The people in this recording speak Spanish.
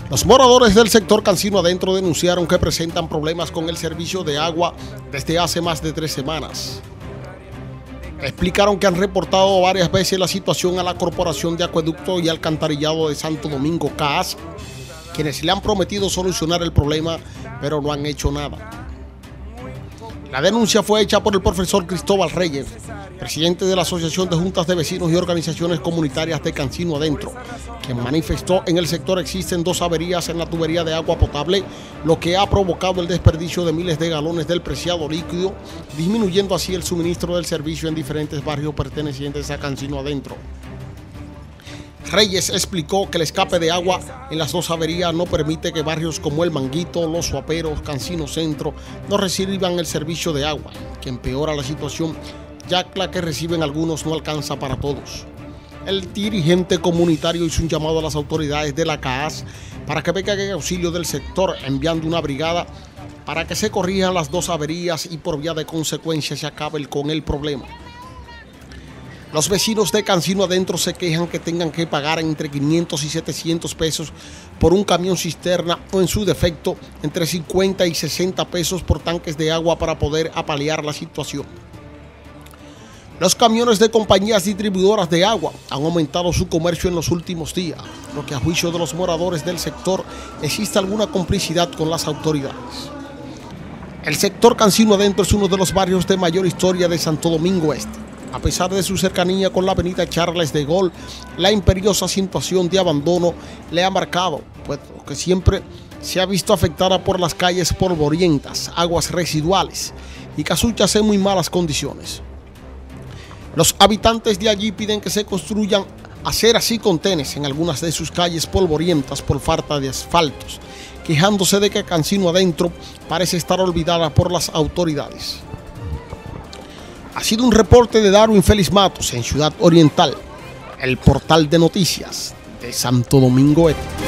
Los moradores del sector Cancino Adentro denunciaron que presentan problemas con el servicio de agua desde hace más de 3 semanas. Explicaron que han reportado varias veces la situación a la Corporación de Acueducto y Alcantarillado de Santo Domingo, CAAS, quienes le han prometido solucionar el problema, pero no han hecho nada. La denuncia fue hecha por el profesor Cristóbal Reyes, presidente de la Asociación de Juntas de Vecinos y Organizaciones Comunitarias de Cancino Adentro, quien manifestó en el sector existen 2 averías en la tubería de agua potable, lo que ha provocado el desperdicio de miles de galones del preciado líquido, disminuyendo así el suministro del servicio en diferentes barrios pertenecientes a Cancino Adentro. Reyes explicó que el escape de agua en las 2 averías no permite que barrios como El Manguito, Los Suaperos, Cancino Centro no reciban el servicio de agua, que empeora la situación, ya que la que reciben algunos no alcanza para todos. El dirigente comunitario hizo un llamado a las autoridades de la CAAS para que vengan en auxilio del sector, enviando una brigada para que se corrijan las 2 averías y por vía de consecuencia se acabe con el problema. Los vecinos de Cancino Adentro se quejan que tengan que pagar entre 500 y 700 pesos por un camión cisterna o en su defecto entre 50 y 60 pesos por tanques de agua para poder apalear la situación. Los camiones de compañías distribuidoras de agua han aumentado su comercio en los últimos días, lo que a juicio de los moradores del sector existe alguna complicidad con las autoridades. El sector Cancino Adentro es uno de los barrios de mayor historia de Santo Domingo Este. A pesar de su cercanía con la avenida Charles de Gaulle, la imperiosa situación de abandono le ha marcado, pues que siempre se ha visto afectada por las calles polvorientas, aguas residuales y casuchas en muy malas condiciones. Los habitantes de allí piden que se construyan aceras y contenes en algunas de sus calles polvorientas por falta de asfaltos, quejándose de que Cancino Adentro parece estar olvidada por las autoridades. Ha sido un reporte de Darwin Félix Matos en Ciudad Oriental, el portal de noticias de Santo Domingo Este.